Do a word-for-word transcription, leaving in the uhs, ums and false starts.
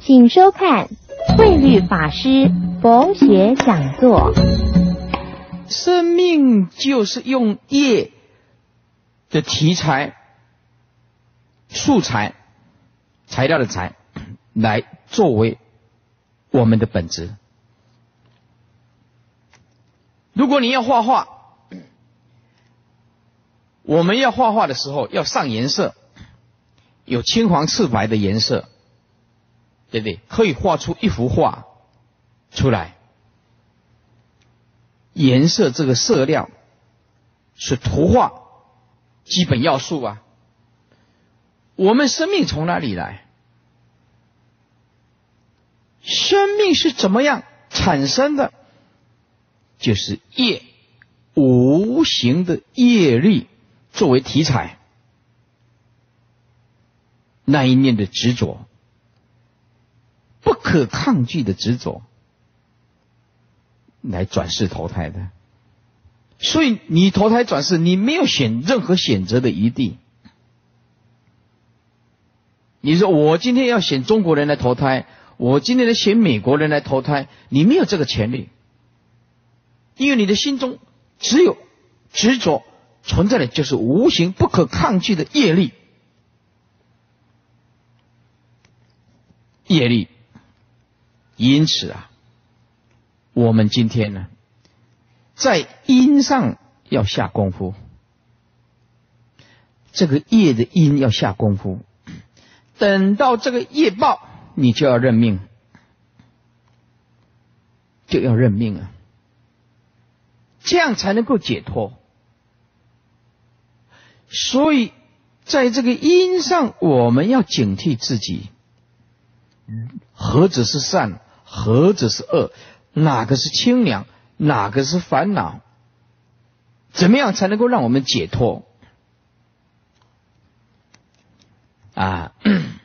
请收看慧律法师佛学讲座。 生命就是用业的题材、素材、材料的材来作为我们的本质。如果你要画画，我们要画画的时候要上颜色，有青黄赤白的颜色，对不对？可以画出一幅画出来。颜色这个色料是图画基本要素啊。我们生命从哪里来？生命是怎么样产生的？就是业，无形的业力作为题材，那一念的执着，不可抗拒的执着，来转世投胎的。所以你投胎转世，你没有选任何选择的余地。你说我今天要选中国人来投胎，我今天来选美国人来投胎，你没有这个权利，因为你的心中只有执着存在的，就是无形不可抗拒的业力。业力，因此啊，我们今天呢，在因上要下功夫，这个业的因要下功夫，等到这个业报，你就要认命，就要认命啊，这样才能够解脱。所以在这个因上，我们要警惕自己，何者是善，何者是恶，哪个是清凉，哪个是烦恼，怎么样才能够让我们解脱啊？